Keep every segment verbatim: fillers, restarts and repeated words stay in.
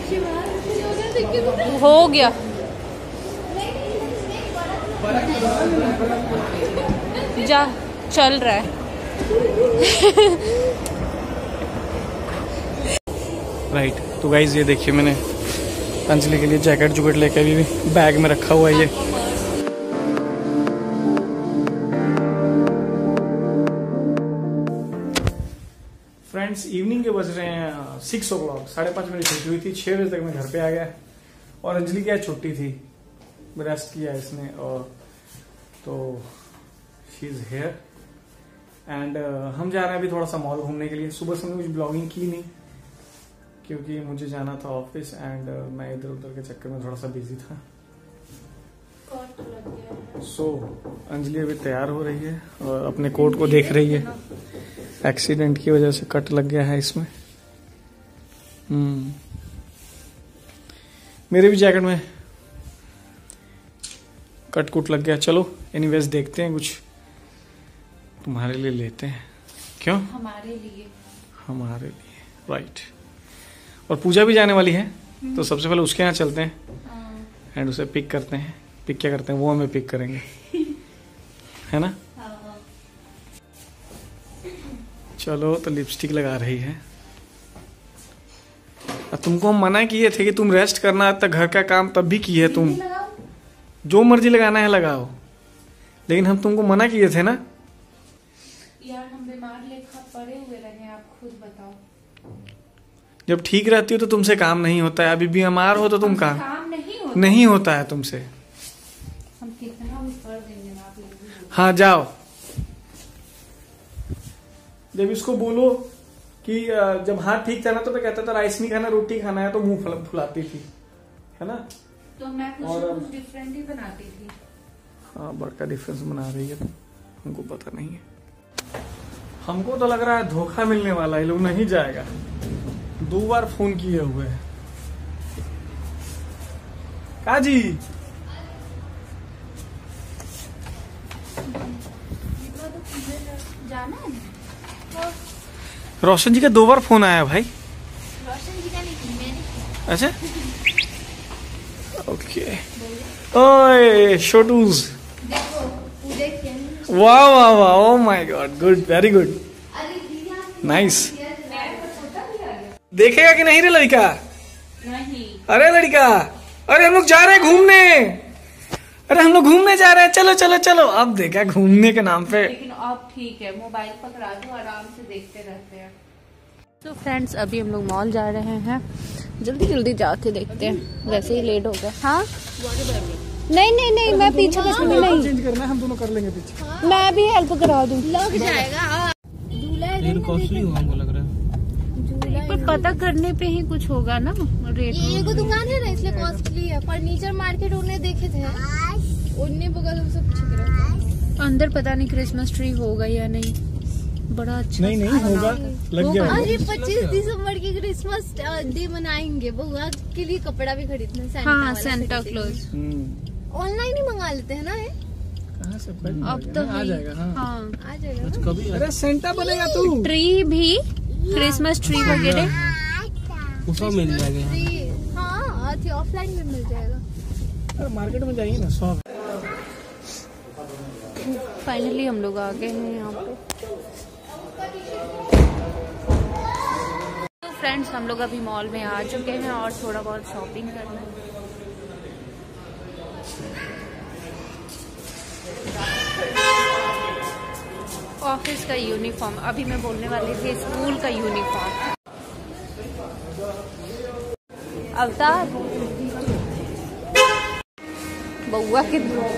हो गया। जा चल रहा है। Right right. तो गाइज ये देखिए मैंने अंजलि के लिए जैकेट जुकेट लेके अभी भी बैग में रखा हुआ है ये। फ्रेंड्स इवनिंग के बज रहे हैं सिक्स ओ क्लॉक, साढ़े पाँच बजे छुट्टी हुई थी, छह बजे तक मैं घर पे आ गया और अंजलि की आज छुट्टी थी, रेस्ट किया इसने और तो शी इज हेयर एंड हम जा रहे हैं अभी थोड़ा सा मॉल घूमने के लिए। सुबह से मैंने कुछ ब्लॉगिंग की नहीं क्योंकि मुझे जाना था ऑफिस एंड uh, मैं इधर उधर के चक्कर में थोड़ा सा बिजी था। सो so, अंजलि अभी तैयार हो रही है और अपने कोट को देख रही है। एक्सीडेंट की वजह से कट लग गया है इसमें। हम्म मेरे भी जैकेट में कट कुट लग गया। चलो एनीवेज देखते हैं, कुछ तुम्हारे लिए लेते हैं। क्यों? हमारे लिए हमारे लिए राइट। और पूजा भी जाने वाली है तो सबसे पहले उसके यहाँ चलते हैं एंड उसे पिक करते हैं। पिक क्या करते हैं, वो हमें पिक करेंगे है ना। चलो तो लिपस्टिक लगा रही है। तुमको हम मना किए थे कि तुम रेस्ट करना तक घर का काम, तब भी किए तुम। जो मर्जी लगाना है लगाओ, लेकिन हम तुमको मना किए थे ना यार। हम बीमार लेखा पड़े हुए रहे, आप खुद बताओ। जब ठीक रहती हो तो तुमसे काम नहीं होता है, अभी बीमार हो तो तुम काम काम नहीं होता नहीं होता है तुमसे। हम कितना भी कर देंगे आप लोग। हाँ जाओ। जब इसको बोलो कि जब हाथ ठीक था ना तो मैं कहता था राइस नहीं खाना रोटी खाना है, तो मुंह फुलाती थी, है ना। तो मैं कुछ और कुछ डिफरेंट ही बनाती थी। हाँ बड़का डिफरेंस बना रही है, हमको पता नहीं है। हमको तो लग रहा है धोखा मिलने वाला है, लोग नहीं जाएगा। दो बार फोन किए हुए हैं। काजी जाना है। रोशन जी का दो बार फोन आया भाई। रोशन जी का नहीं, मैंने। अच्छा ओके। ओए छोटूज देखो पूजा के। वाह वाह वाह, oh my God, good, very good, nice. देखेगा कि नहीं रे लड़का? नहीं। अरे लड़का, अरे हम लोग जा रहे हैं घूमने, अरे हम लोग घूमने जा रहे हैं, चलो चलो चलो। अब देखा घूमने के नाम पे। लेकिन अब ठीक है, मोबाइल पकड़ा दो, आराम से देखते रहते हैं। तो फ्रेंड्स अभी हम लोग मॉल जा रहे हैं, जल्दी जल्दी जाके देखते हैं, वैसे ही लेट हो गया। हाँ नहीं नहीं नहीं, मैं पीछे बस में नहीं चेंज करना है, हम दोनों कर लेंगे पीछे। मैं भी हेल्प करा दूँ। लग जाएगा। कॉस्टली हुआ हमको लग रहा है, पर पता करने पे ही कुछ होगा ना रेट। ये एगो दुकान है ना इसलिए कॉस्टली है। फर्नीचर मार्केट उन्हें देखे थे, उन्हें बगल हमसे पूछे थे। अंदर पता नहीं क्रिसमस ट्री होगा या नहीं, बड़ा अच्छा। नहीं नहीं होगा, लग गया। अरे पच्चीस दिसंबर की क्रिसमस डे मनाएंगे, बुआ के लिए कपड़ा भी खरीदना है। हाँ सेंटा क्लॉज। ऑनलाइन ही मंगा लेते हैं ना ये। कहाँ से अब तो आ जाएगा। हाँ, हाँ आ जाएगा। कभी अरे सेंटा बनेगा तू। ट्री भी, क्रिसमस ट्री वगैरह उसमें मिल जाएगा। हाँ ऑफलाइन में मिल जाएगा। अरे मार्केट में जाइए ना, शॉप। फाइनली हम लोग आ गए हैं यहाँ पे। तो फ्रेंड्स हम लोग अभी मॉल में आ चुके हैं और थोड़ा बहुत शॉपिंग करना है। ऑफिस का यूनिफॉर्म, अभी मैं बोलने वाली थी स्कूल का यूनिफॉर्म। अवतार बउआ के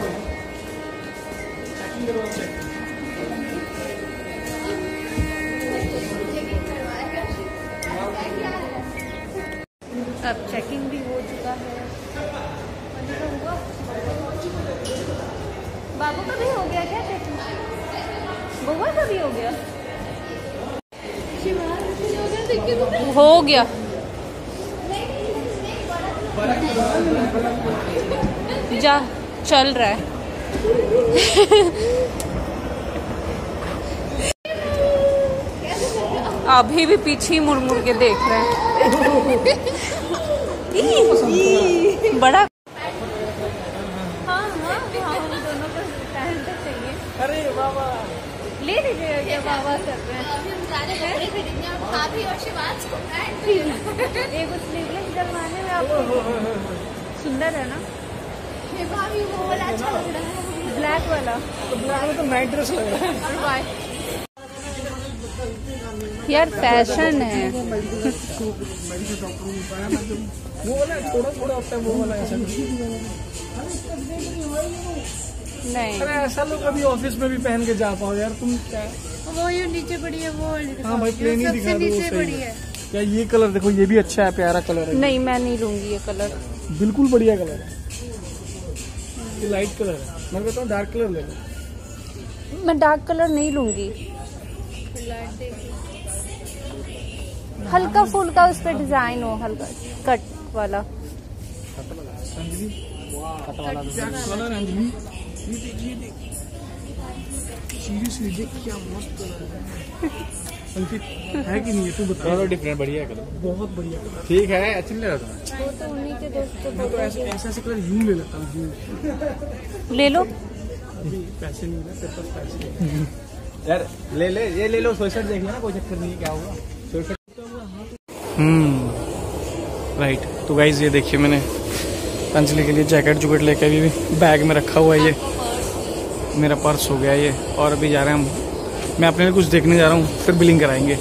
अब चेकिंग भी हो चुका है। बाबू का भी हो गया क्या चेकिंग? बउआ का भी हो गया? हो गया। जा चल रहा है। अभी भी पीछे मुड़ मुड़ के देख रहे हैं। बड़ा हाँ हाँ हाँ हम दोनों को पहन तो चाहिए। अरे बाबा ले लीजिएगा क्या बाबा कर रहे हैं? अभी हम जा रहे हैं कपड़े खरीदने और भाभी और शिवाज को पैंट एक उस स्लीवलेस डलवाने में आपको सुंदर है ना? ये भाभी वो वाला अच्छा लग रहा है, ब्लैक वाला। तो ब्लैक में तो नाइट ड्रेस लग रहा है। और वाइट। यार फैशन है। वो वाला थोड़ा थोड़ा होता है, वो वाला ऐसा नहीं अरे ऐसा लोग अभी ऑफिस में भी पहन के जा पाओ यार तुम क्या। वो ये नीचे पड़ी है, वो हाँ भाई प्लेन ही दिखा दो, वो नीचे सही पड़ी है। है। क्या ये कलर देखो, ये भी अच्छा है, प्यारा कलर है। नहीं मैं नहीं लूंगी ये कलर। बिल्कुल बढ़िया कलर है, ये लाइट कलर है। मैं कहता हूँ डार्क कलर ले लो। मैं डार्क कलर नहीं लूंगी। हल्का फुल्का उस पर डिजाइन हो, हल्का कट वाला। अंजलि क्या कलर है अंजलि, ये देख ये देख सीरियसली देख क्या मस्त कलर है। अंकित है कि नहीं है, तू बता। बहुत डिफरेंट, बढ़िया है कलर, बहुत बढ़िया कलर। ठीक है, अच्छा नहीं लग रहा तुम्हें? वो तो उन्हीं के दोस्तों मैं तो ऐसे ऐसे ऐसे कलर यूं ले लेता हूँ, यूं। ले लो। अभी पैसे नहीं है, तेरे पास पैसे नहीं। यार ले ले ये ले लो, स्वेटशर्ट देख लेना, कोई चक्कर नहीं है, क्या होगा स्वेटशर्ट। Hmm right. तो गाइज ये देखिए मैंने अंजलि के लिए जैकेट जुकेट लेके अभी बैग में रखा हुआ है। ये मेरा पर्स हो गया ये, और अभी जा रहे हैं हम, मैं अपने लिए कुछ देखने जा रहा हूँ, फिर बिलिंग कराएंगे।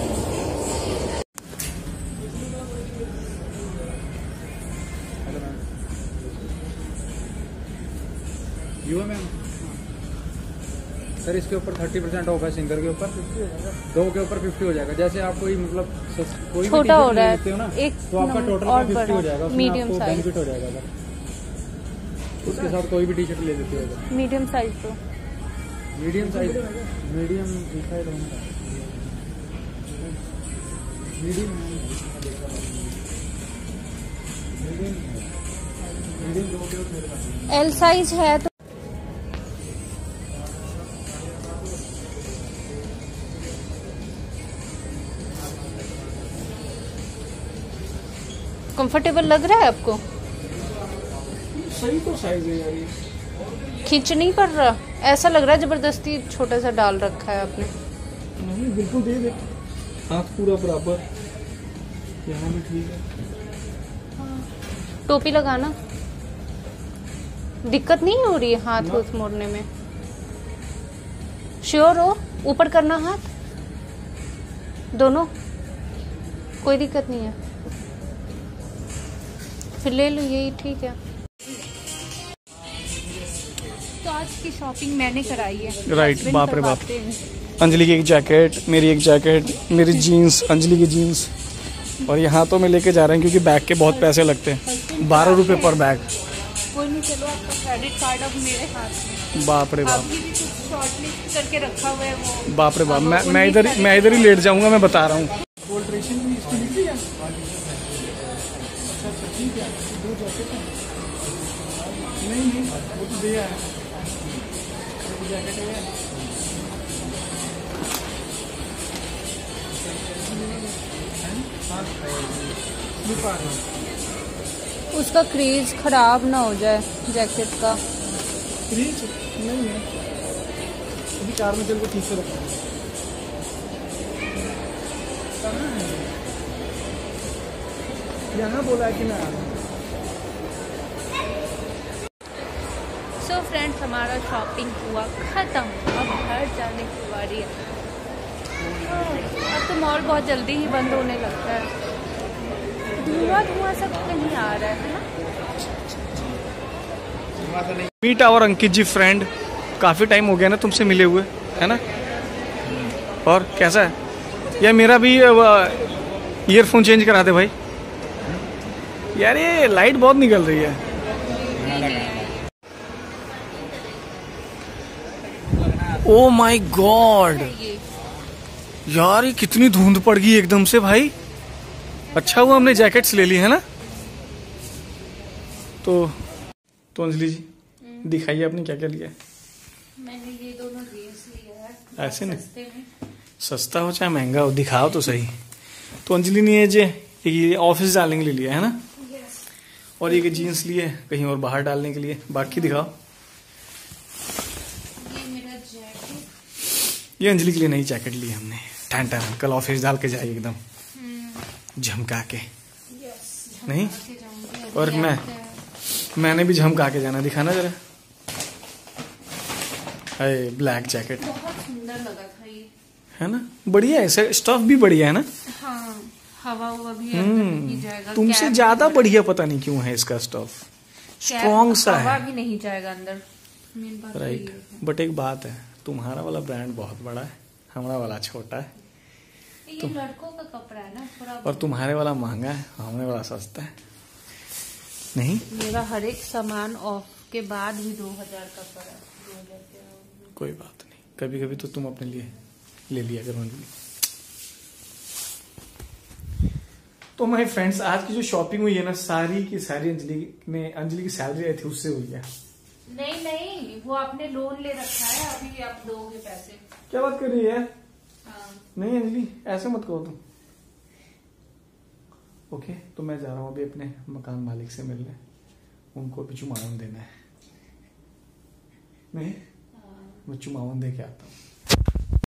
यू मैम सर, इसके ऊपर थर्टी परसेंट ऑफ है, सिंगर के ऊपर दो के ऊपर फिफ्टी हो जाएगा। जैसे आप कोई मतलब कोई भी छोटा हो रहा लेते हो ना, है एक तो आपका टोटल और फिफ्टी हो बड़ा जाएगा, उसमें मीडियम आपको साइज। बेनिफिट हो जाएगा। अगर उसके साथ कोई भी टी शर्ट ले लेते हो, मीडियम साइज तो मीडियम साइज मीडियम दिखाई दो मीडियम मीडियम एल साइज है तो कंफर्टेबल लग रहा है आपको? सही तो साइज है यार, ये खींच नहीं पड़ रहा? ऐसा लग रहा है जबरदस्ती छोटा सा डाल रखा है आपने। नहीं बिल्कुल दे दे, हाथ पूरा बराबर, यहाँ भी ठीक है। टोपी लगाना, दिक्कत नहीं हो रही है हाथ को मोड़ने में? श्योर हो? ऊपर करना हाथ दोनों, कोई दिक्कत नहीं है, फिर ले लो यही ठीक है। तो आज की शॉपिंग मैंने कराई है। राइट, बाप रे बाप। अंजलि की एक जैकेट, मेरी एक जैकेट, मेरी जीन्स, अंजलि की जीन्स, और यहाँ तो मैं लेके जा रहा हूँ क्योंकि बैग के बहुत पैसे लगते हैं, बारह रुपए पर बैग। कोई नहीं, चलो आपका क्रेडिट कार्ड अब मेरे हाथ में। बाप रे बाप, अभी भी कुछ शॉर्टलिस्ट करके रखा हुआ है वो। बाप रे बाप, मैं मैं इधर मैं इधर ही लेट जाऊंगा, मैं बता रहा हूँ। नहीं नहीं वो तो दिया है, जैकेट है। उसका क्रीज खराब ना हो जाए जैकेट का। क्रीज नहीं है, अभी कार में चल के ठीक से रखा है। यहाँ बोला है कि मैं आ रहा हूँ। सो फ्रेंड्स, हमारा शॉपिंग हुआ खत्म, अब घर जाने की बारी है। अब तो मॉल बहुत जल्दी ही बंद होने लगता है, धुआं धुआं सब कहीं आ रहा है ना। Meet our Ankit ji friend, काफी टाइम हो गया ना तुमसे मिले हुए, है ना? और कैसा है यार? मेरा भी ईयरफोन चेंज करा दे भाई यार, ये लाइट बहुत निकल रही है। ओ माय गॉड यार, ये कितनी धुंध पड़ गई एकदम से भाई। अच्छा हुआ हमने जैकेट्स ले ली है ना। तो तो अंजलि जी दिखाइए आपने क्या क्या लिया है। मैंने ये दोनों जीन्स लिया है, ऐसे नहीं, सस्ते में। सस्ता हो चाहे महंगा हो, दिखाओ तो सही। तो अंजलि ने ये जे ये ऑफिस डालने के लिए लिया है ना। यस, और ये जीन्स लिए कहीं और बाहर डालने के लिए। बाकी दिखाओ। ये मेरा जैकेट, ये अंजलि के लिए नई जैकेट ली हमने। टन टन, कल ऑफिस डाल के जाएगी एकदम झमका के। नहीं, और मैं मैंने भी झमका के जाना। दिखाना जरा। अरे ब्लैक जैकेट बहुत सुंदर लगा था ये, है ना? बढ़िया है, स्टफ भी बढ़िया है ना? हाँ, हवा हुआ भी अंदर नहीं जाएगा। तुमसे ज्यादा बढ़िया पता नहीं क्यों है इसका स्टफ, स्ट्रॉन्ग सा है। हवा भी नहीं जाएगा अंदर। राइट, बट एक बात है, तुम्हारा वाला ब्रांड बहुत बड़ा है, हमारा वाला छोटा है। ये लड़कों का कपड़ा है ना थोड़ा, और तुम्हारे वाला महंगा है, हमारे वाला सस्ता है। नहीं, मेरा हर एक सामान ऑफ के बाद भी दो हजार का पड़ा। कोई बात नहीं, कभी कभी तो तुम अपने लिए ले लिया करो। तो माय फ्रेंड्स, आज की जो शॉपिंग हुई है ना, सारी की सारी अंजलि ने अंजलि की सैलरी आई थी उससे हुई है। नहीं नहीं, वो आपने लोन ले रखा है, अभी आप दोगे पैसे। क्या बात कर रही है? हाँ। नहीं अंजलि, ऐसे मत कहो तुम। ओके, तो मैं जा रहा हूँ अभी अपने मकान मालिक से मिलने, उनको भी चुमावन देना है। नहीं, मैं चुमावन दे के आता हूँ।